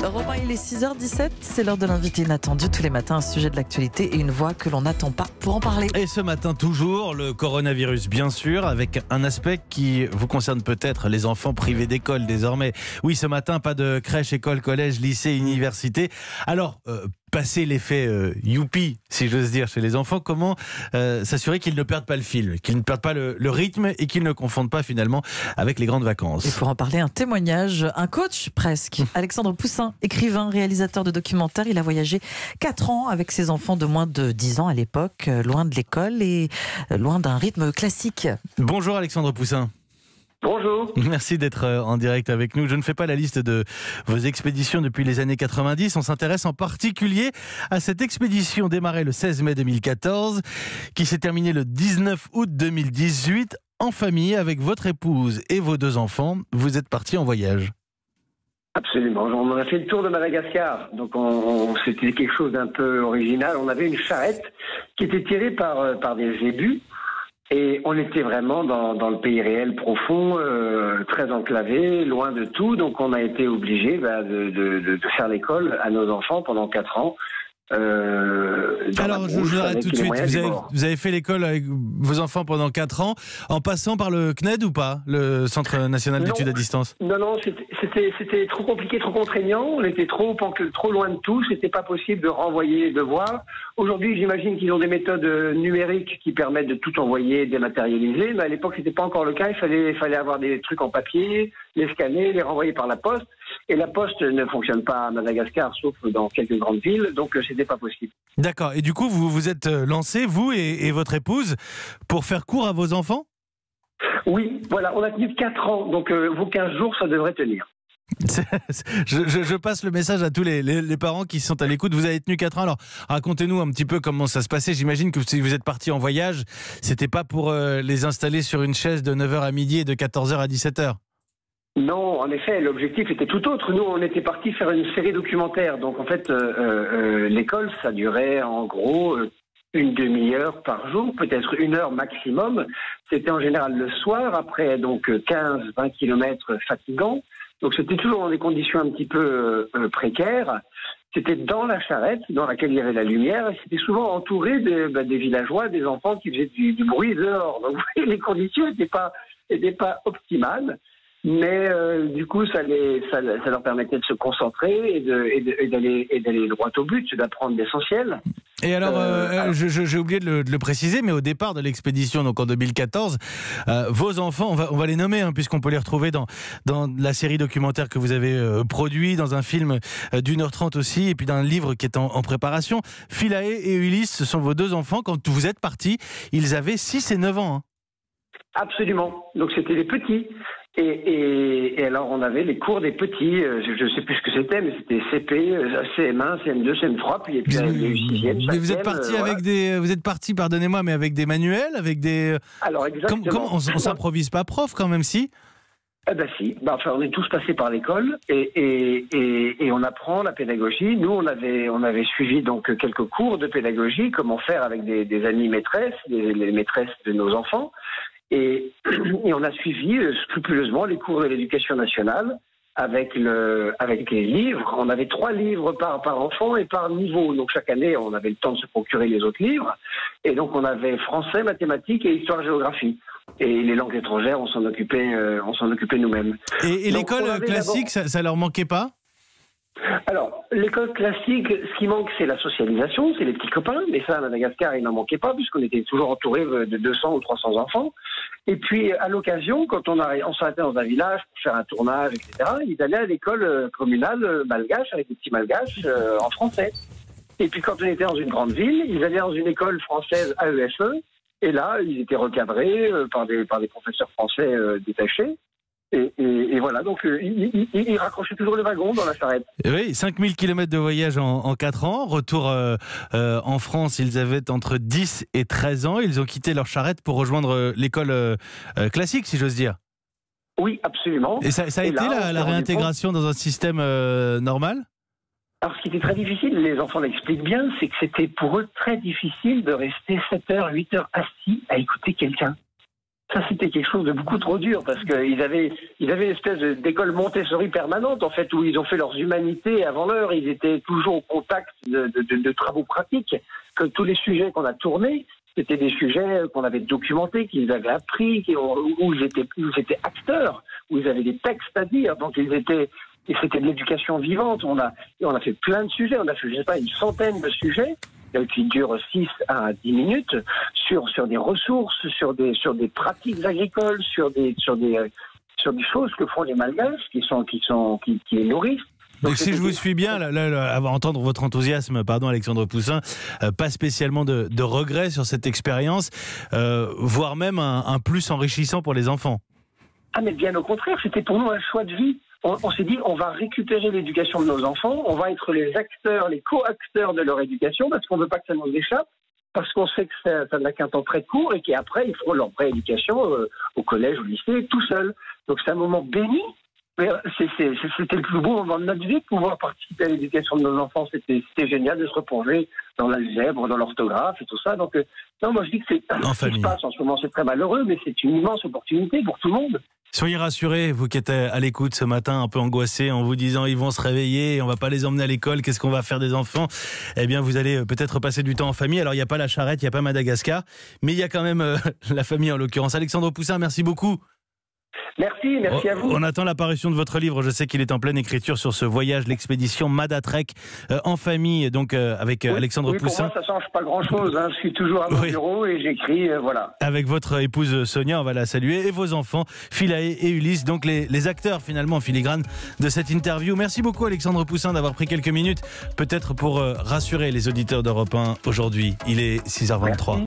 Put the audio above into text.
Romain, il est 6h17, c'est l'heure de l'invité inattendu. Tous les matins, un sujet de l'actualité et une voix que l'on n'attend pas pour en parler. Et ce matin, toujours, le coronavirus, bien sûr, avec un aspect qui vous concerne peut-être, les enfants privés d'école désormais. Oui, ce matin, pas de crèche, école, collège, lycée, université. Alors, passer l'effet youpi, si j'ose dire, chez les enfants, comment s'assurer qu'ils ne perdent pas le fil, qu'ils ne perdent pas le rythme et qu'ils ne confondent pas finalement avec les grandes vacances. Et pour en parler, un témoignage, un coach presque. Alexandre Poussin, écrivain, réalisateur de documentaires, il a voyagé 4 ans avec ses enfants de moins de 10 ans à l'époque, loin de l'école et loin d'un rythme classique. Bonjour Alexandre Poussin. Bonjour. Merci d'être en direct avec nous. Je ne fais pas la liste de vos expéditions depuis les années 90. On s'intéresse en particulier à cette expédition démarrée le 16 mai 2014, qui s'est terminée le 19 août 2018. En famille, avec votre épouse et vos 2 enfants, vous êtes partis en voyage. Absolument. On a fait le tour de Madagascar. Donc c'était quelque chose d'un peu original. On avait une charrette qui était tirée par des zébus. Et on était vraiment dans le pays réel profond, très enclavé, loin de tout. Donc on a été obligé de faire l'école à nos enfants pendant 4 ans. Alors je vous arrête tout de suite. Vous avez fait l'école avec vos enfants pendant 4 ans, en passant par le CNED ou pas, le Centre National d'Études à Distance? Non, c'était trop compliqué, trop contraignant. On était trop loin de tout. C'était pas possible de renvoyer les devoirs. Aujourd'hui, j'imagine qu'ils ont des méthodes numériques qui permettent de tout envoyer, dématérialiser. Mais à l'époque, c'était pas encore le cas. Il fallait avoir des trucs en papier, les scanner, les renvoyer par la poste. Et la poste ne fonctionne pas à Madagascar, sauf dans quelques grandes villes. Donc, c'était pas possible. D'accord. Et du coup, vous vous êtes lancé, vous et votre épouse, pour faire cours à vos enfants? Oui, voilà. On a tenu 4 ans. Donc, vos 15 jours, ça devrait tenir. Je passe le message à tous les parents qui sont à l'écoute. Vous avez tenu 4 ans. Alors, racontez-nous un petit peu comment ça se passait. J'imagine que si vous êtes partis en voyage, c'était pas pour les installer sur une chaise de 9h à midi et de 14h à 17h. Non, en effet, l'objectif était tout autre. Nous, on était partis faire une série documentaire. Donc, en fait, l'école, ça durait en gros une demi-heure par jour, peut-être 1 heure maximum. C'était en général le soir, après donc 15-20 kilomètres fatigants. Donc, c'était toujours dans des conditions un petit peu précaires. C'était dans la charrette, dans laquelle il y avait la lumière, et c'était souvent entouré des villageois, des enfants qui faisaient du bruit dehors. Donc, vous voyez, les conditions n'étaient pas optimales. Mais du coup, ça leur permettait de se concentrer et d'aller droit au but, d'apprendre l'essentiel. Et alors, j'ai oublié de le préciser, mais au départ de l'expédition, donc en 2014, vos enfants, on va les nommer, hein, puisqu'on peut les retrouver dans la série documentaire que vous avez produit, dans un film d'1h30 aussi, et puis dans un livre qui est en préparation. Philae et Ulysse, ce sont vos 2 enfants. Quand vous êtes partis, ils avaient 6 et 9 ans. Hein. Absolument. Donc c'était les petits. Et alors on avait les cours des petits, je ne sais plus ce que c'était, mais c'était CP, CM1, CM2, CM3, puis il y a eu 6e. Mais vous êtes partis avec vous êtes partis, pardonnez-moi, mais avec des manuels, avec des. Alors exactement. Comment on s'improvise pas prof quand même, si? Eh ben si, enfin, on est tous passés par l'école et on apprend la pédagogie. Nous, on avait suivi donc quelques cours de pédagogie, comment faire avec des amies maîtresses, les maîtresses de nos enfants. Et on a suivi scrupuleusement les cours de l'éducation nationale avec les livres. On avait 3 livres par enfant et par niveau. Donc chaque année, on avait le temps de se procurer les autres livres. Et donc on avait français, mathématiques et histoire-géographie. Et les langues étrangères, on s'en occupait nous-mêmes. Et l'école classique, ça leur manquait pas? Alors, l'école classique, ce qui manque, c'est la socialisation, c'est les petits copains. Mais ça, à Madagascar, il n'en manquait pas, puisqu'on était toujours entouré de 200 ou 300 enfants. Et puis, à l'occasion, quand on s'arrêtait dans un village pour faire un tournage, etc., ils allaient à l'école communale malgache, avec des petits malgaches en français. Et puis, quand on était dans une grande ville, ils allaient dans une école française AESE. Et là, ils étaient recadrés par des professeurs français détachés. Et voilà, donc il raccrochait toujours le wagon dans la charrette. Oui, 5000 km de voyage en 4 ans. Retour en France, ils avaient entre 10 et 13 ans. Ils ont quitté leur charrette pour rejoindre l'école classique, si j'ose dire. Oui, absolument. Et ça a été la réintégration dans un système normal? Alors, ce qui était très difficile, les enfants l'expliquent bien, c'est que c'était pour eux très difficile de rester 7 heures, 8 heures assis à écouter quelqu'un. Ça, c'était quelque chose de beaucoup trop dur parce qu'ils avaient une espèce d'école Montessori permanente, en fait, où ils ont fait leurs humanités avant l'heure. Ils étaient toujours au contact de travaux pratiques. Que tous les sujets qu'on a tournés, c'était des sujets qu'on avait documentés, qu'ils avaient appris, où ils étaient acteurs, où ils avaient des textes à dire. Donc, et c'était de l'éducation vivante. On a fait plein de sujets. On a fait, je sais pas, une centaine de sujets qui durent 6 à 10 minutes sur des ressources, sur des pratiques agricoles, sur des choses que font les Malgaches qui les nourrissent. Donc si je vous suis bien, là, avant d'entendre votre enthousiasme, pardon Alexandre Poussin, pas spécialement de regrets sur cette expérience, voire même un plus enrichissant pour les enfants. Ah mais bien au contraire, c'était pour nous un choix de vie. On s'est dit, on va récupérer l'éducation de nos enfants, on va être les acteurs, les co-acteurs de leur éducation, parce qu'on ne veut pas que ça nous échappe, parce qu'on sait que ça n'a qu'un temps très court et qu'après, ils feront leur prééducation au collège, au lycée, tout seuls. Donc c'est un moment béni. Mais c'était le plus beau moment de notre vie de pouvoir participer à l'éducation de nos enfants. C'était génial de se replonger dans l'algèbre, dans l'orthographe et tout ça. Donc, non, moi je dis que ce qui se passe en ce moment, c'est très malheureux, mais c'est une immense opportunité pour tout le monde. Soyez rassurés, vous qui êtes à l'écoute ce matin, un peu angoissés, en vous disant ils vont se réveiller, on va pas les emmener à l'école, qu'est-ce qu'on va faire des enfants? Eh bien, vous allez peut-être passer du temps en famille. Alors, il n'y a pas la charrette, il n'y a pas Madagascar, mais il y a quand même la famille en l'occurrence. Alexandre Poussin, merci beaucoup. Merci à vous. On attend l'apparition de votre livre. Je sais qu'il est en pleine écriture sur ce voyage, l'expédition Madatrek en famille, donc avec Alexandre Poussin. Pour moi, ça change pas grand-chose. Je suis toujours à mon bureau et j'écris, voilà. Avec votre épouse Sonia, on va la saluer, et vos enfants, Philae et Ulysse, donc les acteurs finalement en filigrane de cette interview. Merci beaucoup Alexandre Poussin d'avoir pris quelques minutes, peut-être pour rassurer les auditeurs d'Europe 1 aujourd'hui. Il est 6h23. Merci.